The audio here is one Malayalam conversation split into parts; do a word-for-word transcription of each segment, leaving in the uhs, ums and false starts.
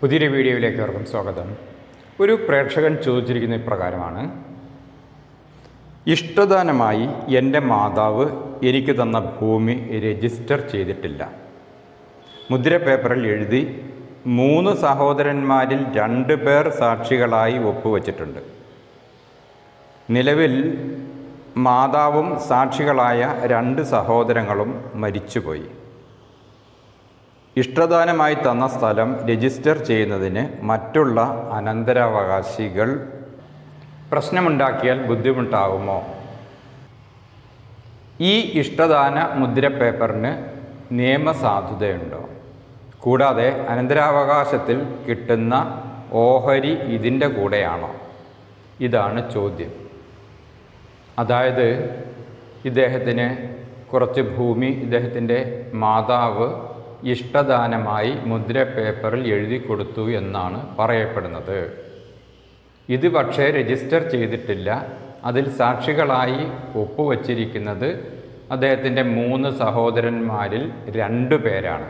പുതിയൊരു വീഡിയോയിലേക്ക് ഏവർക്കും സ്വാഗതം. ഒരു പ്രേക്ഷകൻ ചോദിച്ചിരിക്കുന്ന ഇപ്രകാരമാണ്: ഇഷ്ടദാനമായി എൻ്റെ മാതാവ് എനിക്ക് തന്ന ഭൂമി രജിസ്റ്റർ ചെയ്തിട്ടില്ല. മുദ്ര പേപ്പറിൽ എഴുതി മൂന്ന് സഹോദരന്മാരിൽ രണ്ട് പേർ സാക്ഷികളായി ഒപ്പുവച്ചിട്ടുണ്ട്. നിലവിൽ മാതാവും സാക്ഷികളായ രണ്ട് സഹോദരങ്ങളും മരിച്ചുപോയി. ഇഷ്ടദാനമായി തന്ന സ്ഥലം രജിസ്റ്റർ ചെയ്യുന്നതിന് മറ്റുള്ള അനന്തരാവകാശികൾ പ്രശ്നമുണ്ടാക്കിയാൽ ബുദ്ധിമുട്ടാകുമോ? ഈ ഇഷ്ടദാന മുദ്ര പേപ്പറിന് നിയമസാധുതയുണ്ടോ? കൂടാതെ അനന്തരാവകാശത്തിൽ കിട്ടുന്ന ഓഹരി ഇതിൻ്റെ കൂടെയാണോ? ഇതാണ് ചോദ്യം. അതായത് ഇദ്ദേഹത്തിന് കുറച്ച് ഭൂമി ഇദ്ദേഹത്തിൻ്റെ മാതാവ് ഇഷ്ടദാനമായി മുദ്ര പേപ്പറിൽ എഴുതി കൊടുത്തു എന്നാണ് പറയപ്പെടുന്നത്. ഇത് പക്ഷേ രജിസ്റ്റർ ചെയ്തിട്ടില്ല. അതിൽ സാക്ഷികളായി ഒപ്പുവച്ചിരിക്കുന്നത് അദ്ദേഹത്തിൻ്റെ മൂന്ന് സഹോദരന്മാരിൽ രണ്ടു പേരാണ്.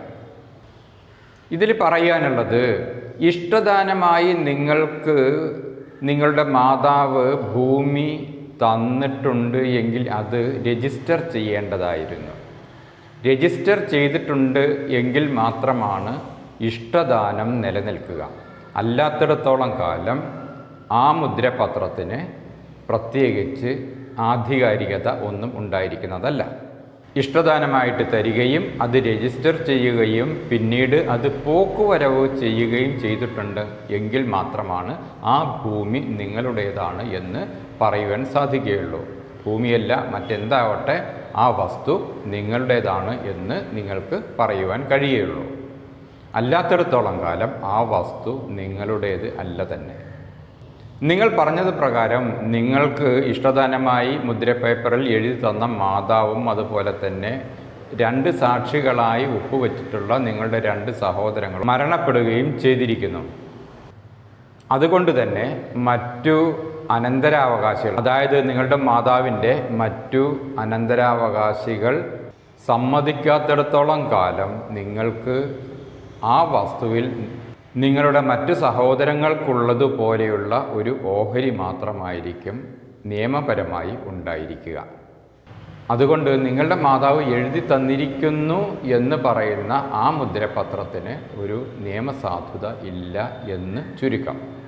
ഇതിൽ പറയാനുള്ളത്, ഇഷ്ടദാനമായി നിങ്ങൾക്ക് നിങ്ങളുടെ മാതാവ് ഭൂമി തന്നിട്ടുണ്ട് എങ്കിൽ അത് രജിസ്റ്റർ ചെയ്യേണ്ടതായിരുന്നു. രജിസ്റ്റർ ചെയ്തിട്ടുണ്ട് എങ്കിൽ മാത്രമാണ് ഇഷ്ടദാനം നിലനിൽക്കുക. അല്ലാത്തിടത്തോളം കാലം ആ മുദ്രപത്രത്തിന് പ്രത്യേകിച്ച് ആധികാരികത ഒന്നും ഉണ്ടായിരിക്കുന്നതല്ല. ഇഷ്ടദാനമായിട്ട് തരികയും അത് രജിസ്റ്റർ ചെയ്യുകയും പിന്നീട് അത് പോക്കുവരവ് ചെയ്യുകയും ചെയ്തിട്ടുണ്ട് എങ്കിൽ മാത്രമാണ് ആ ഭൂമി നിങ്ങളുടേതാണ് എന്ന് പറയുവാൻ സാധിക്കുകയുള്ളൂ. ഭൂമിയല്ല മറ്റെന്താവട്ടെ, ആ വസ്തു നിങ്ങളുടേതാണ് എന്ന് നിങ്ങൾക്ക് പറയുവാൻ കഴിയുള്ളൂ. അല്ലാത്തിടത്തോളം കാലം ആ വസ്തു നിങ്ങളുടേത് അല്ല തന്നെ. നിങ്ങൾ പറഞ്ഞത് പ്രകാരം നിങ്ങൾക്ക് ഇഷ്ടദാനമായി മുദ്ര പേപ്പറിൽ എഴുതി തന്ന മാതാവും അതുപോലെ തന്നെ രണ്ട് സാക്ഷികളായി ഒപ്പുവെച്ചിട്ടുള്ള നിങ്ങളുടെ രണ്ട് സഹോദരങ്ങൾ മരണപ്പെടുകയും ചെയ്തിരിക്കുന്നു. അതുകൊണ്ട് തന്നെ മറ്റു അനന്തരാവകാശികൾ, അതായത് നിങ്ങളുടെ മാതാവിൻ്റെ മറ്റു അനന്തരാവകാശികൾ സമ്മതിക്കാത്തിടത്തോളം കാലം നിങ്ങൾക്ക് ആ വസ്തുവിൽ നിങ്ങളുടെ മറ്റു സഹോദരങ്ങൾക്കുള്ളതുപോലെയുള്ള ഒരു ഓഹരി മാത്രമായിരിക്കും നിയമപരമായി ഉണ്ടായിരിക്കുക. അതുകൊണ്ട് നിങ്ങളുടെ മാതാവ് എഴുതി തന്നിരിക്കുന്നു എന്ന് പറയുന്ന ആ മുദ്രപത്രത്തിന് ഒരു നിയമസാധുത ഇല്ല എന്ന് ചുരുക്കം.